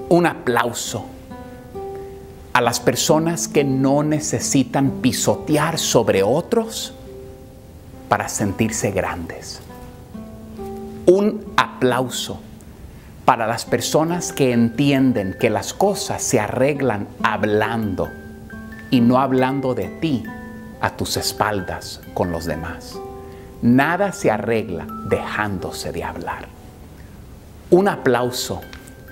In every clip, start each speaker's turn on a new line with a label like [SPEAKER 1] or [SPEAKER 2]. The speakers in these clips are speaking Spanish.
[SPEAKER 1] Un aplauso a las personas que no necesitan pisotear sobre otros para sentirse grandes. Un aplauso para las personas que entienden que las cosas se arreglan hablando y no hablando de ti a tus espaldas con los demás. Nada se arregla dejándose de hablar. Un aplauso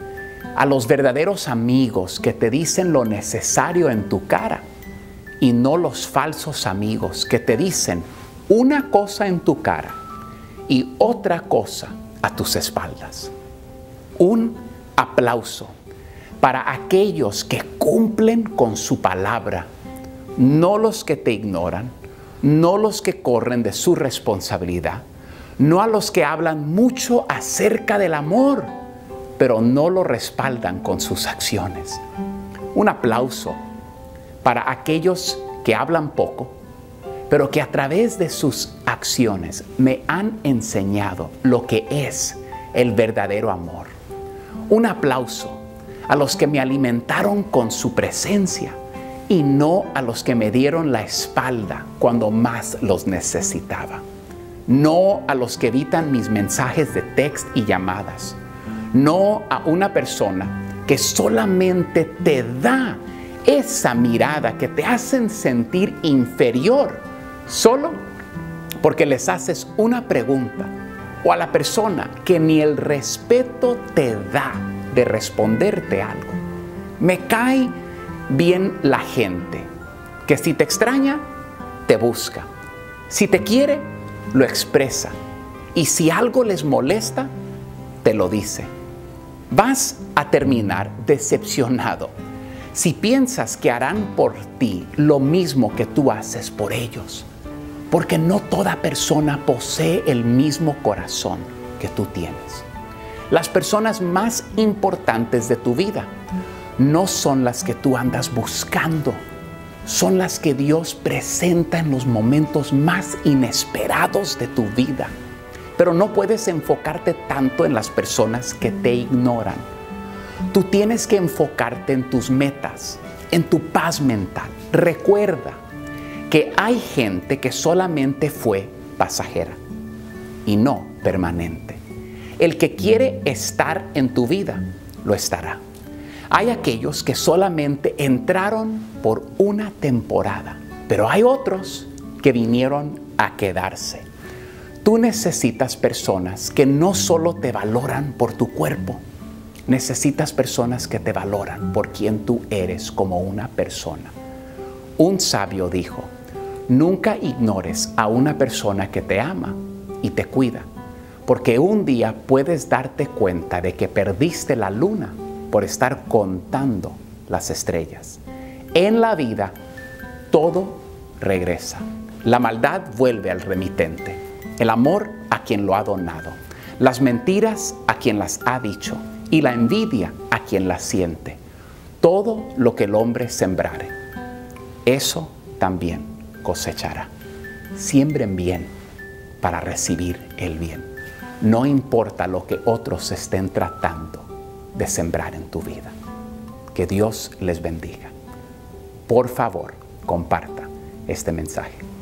[SPEAKER 1] a los verdaderos amigos que te dicen lo necesario en tu cara y no los falsos amigos que te dicen una cosa en tu cara y otra cosa a tus espaldas. Un aplauso para aquellos que cumplen con su palabra, no los que te ignoran, no los que corren de su responsabilidad, no a los que hablan mucho acerca del amor, pero no lo respaldan con sus acciones. Un aplauso para aquellos que hablan poco, pero que a través de sus acciones me han enseñado lo que es el verdadero amor. Un aplauso a los que me alimentaron con su presencia y no a los que me dieron la espalda cuando más los necesitaba. No a los que evitan mis mensajes de texto y llamadas. No a una persona que solamente te da esa mirada que te hacen sentir inferior solo porque les haces una pregunta, o a la persona que ni el respeto te da de responderte algo. Me cae bien la gente que si te extraña, te busca. Si te quiere, lo expresa. Y si algo les molesta, te lo dice. Vas a terminar decepcionado si piensas que harán por ti lo mismo que tú haces por ellos, porque no toda persona posee el mismo corazón que tú tienes. Las personas más importantes de tu vida no son las que tú andas buscando, son las que Dios presenta en los momentos más inesperados de tu vida. Pero no puedes enfocarte tanto en las personas que te ignoran. Tú tienes que enfocarte en tus metas, en tu paz mental. Recuerda que hay gente que solamente fue pasajera y no permanente. El que quiere estar en tu vida, lo estará. Hay aquellos que solamente entraron por una temporada, pero hay otros que vinieron a quedarse. Tú necesitas personas que no solo te valoran por tu cuerpo, necesitas personas que te valoran por quien tú eres como una persona. Un sabio dijo: nunca ignores a una persona que te ama y te cuida, porque un día puedes darte cuenta de que perdiste la luna por estar contando las estrellas. En la vida, todo regresa. La maldad vuelve al remitente, el amor a quien lo ha donado, las mentiras a quien las ha dicho y la envidia a quien las siente. Todo lo que el hombre sembrare, eso también cosechará. Siembren bien para recibir el bien. No importa lo que otros estén tratando de sembrar en tu vida. Que Dios les bendiga. Por favor, comparta este mensaje.